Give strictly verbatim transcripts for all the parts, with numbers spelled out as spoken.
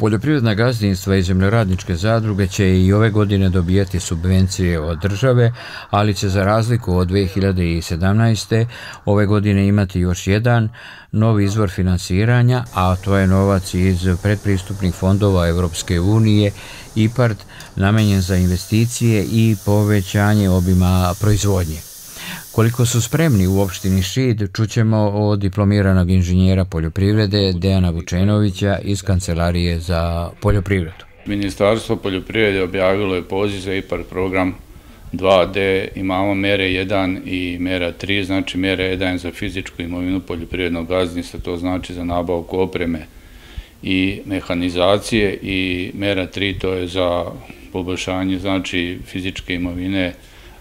Poljoprivredna gazdinstva i zemljoradničke zadruge će i ove godine dobijati subvencije od države, ali će za razliku od dve hiljade sedamnaeste. ove godine imati još jedan novi izvor finansiranja, a to je novac iz predpristupnih fondova Evropske unije I P A R D, namenjen za investicije i povećanje obima proizvodnje. Koliko su spremni u opštini Šid, čućemo od diplomiranog inženjera poljoprivrede Dejana Vučenovića iz Kancelarije za poljoprivredu. Ministarstvo poljoprivrede objavilo je poziv za I P A R D program dva D, imamo mere jedan i mera tri, znači mera jedan za fizičku imovinu poljoprivrednog gazdinstva, to znači za nabavku opreme i mehanizacije, i mera tri to je za poboljšanje znači fizičke imovine,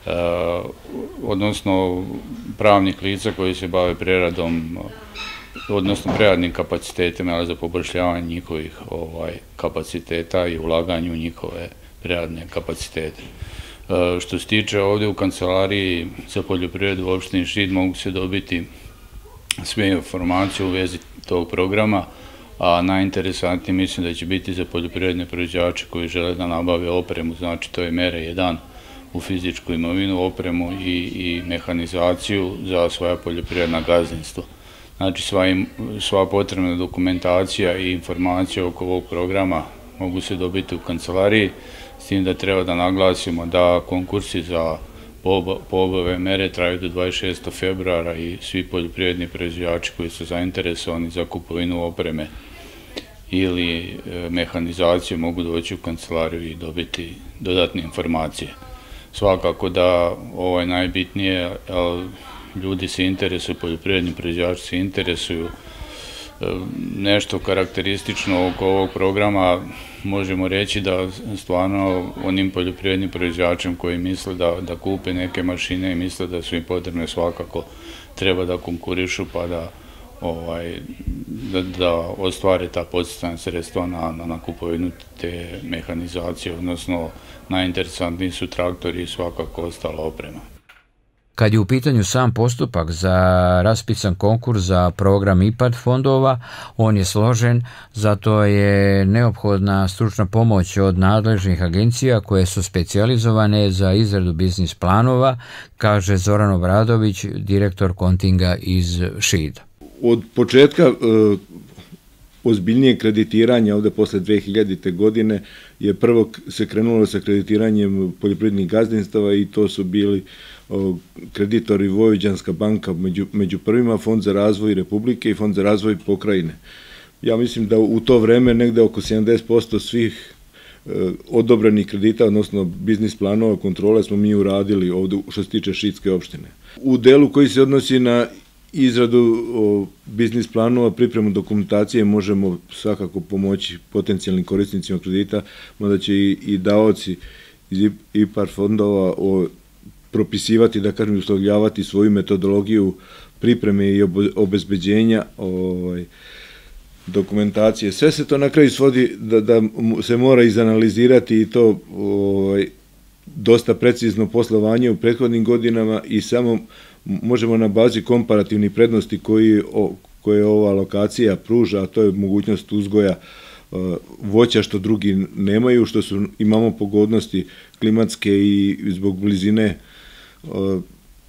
odnosno pravnih lica koji se bave preradom, odnosno preradnim kapacitetima, ali za poboljšavanje njihovih kapaciteta i ulaganje u njihove preradne kapacitete. Što se tiče ovdje u Kancelariji za poljoprivredu u opštini Šid mogu se dobiti sve informacije u vezi tog programa, a najinteresantnije mislim da će biti za poljoprivredne proizvođače koji žele da nabave opremu, znači to je mera jedan u fizičku imovinu, opremu i, i mehanizaciju za svoja poljoprivredna gazdinstva. Znači sva, im, sva potrebna dokumentacija i informacija oko ovog programa mogu se dobiti u kancelariji, s tim da treba da naglasimo da konkursi za pobave mere traju do dvadeset šestog februara i svi poljoprivredni proizvođači koji su zainteresovani za kupovinu opreme ili mehanizaciju mogu doći u kancelariju i dobiti dodatne informacije. Svakako da ovo je najbitnije, ljudi se interesuju, poljoprivredni proizvođači se interesuju. Nešto karakteristično oko ovog programa možemo reći da stvarno onim poljoprivrednim proizvođačima koji misle da, da kupe neke mašine i misle da su im potrebne, svakako treba da konkurišu pa da, ovaj, da, da ostvare ta podsticajna sredstva na, na, na kupovinu te mehanizacije, odnosno najinteresantniji su traktori i svakako ostala oprema. Kad je u pitanju sam postupak za raspisan konkurs za program I P A R D fondova, on je složen, zato je neophodna stručna pomoć od nadležnih agencija koje su specijalizovane za izradu biznis planova, kaže Zoran Obradović, direktor kontinga iz Šida. Od početka e, ozbiljnije kreditiranja ovdje posle dve hiljadite. godine je prvo se krenulo sa kreditiranjem poljoprivrednih gazdinstava i to su bili o, kreditori Vojvođanska banka među, među prvima, Fond za razvoj Republike i Fond za razvoj pokrajine. Ja mislim da u to vreme negde oko sedamdeset posto svih e, odobrenih kredita, odnosno biznis planova, kontrole smo mi uradili ovdje što se tiče Šidske opštine. U delu koji se odnosi na izradu o, biznis planova, pripremu dokumentacije možemo svakako pomoći potencijalnim korisnicima kredita, mada će i, i davaoci iz I P A R D fondova o, propisivati, da kažem, uslovljavati svoju metodologiju pripreme i obezbeđenja ovaj, dokumentacije. Sve se to na kraju svodi da, da se mora izanalizirati i to ovaj, dosta precizno poslovanje u prethodnim godinama i samo možemo na bazi komparativnih prednosti koji, o, koje ova lokacija pruža, a to je mogućnost uzgoja uh, voća što drugi nemaju, što su, imamo pogodnosti klimatske i zbog blizine uh,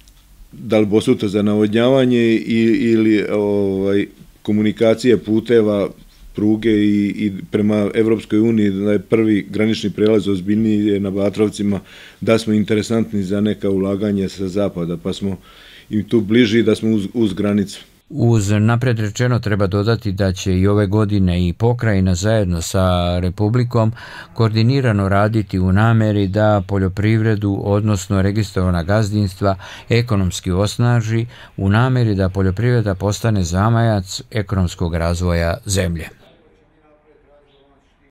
da li bosuta za navodnjavanje i, ili ovaj, komunikacije puteva, pruge i, i prema Evropskoj uniji, da je prvi granični prelaz ozbiljniji je na Batrovcima, da smo interesantni za neka ulaganja sa zapada, pa smo im tu bliži da smo uz, uz granicu. Uz napred rečeno treba dodati da će i ove godine i pokrajina zajedno sa Republikom koordinirano raditi u nameri da poljoprivredu, odnosno registrovana gazdinstva, ekonomski osnaži u nameri da poljoprivreda postane zamajac ekonomskog razvoja zemlje.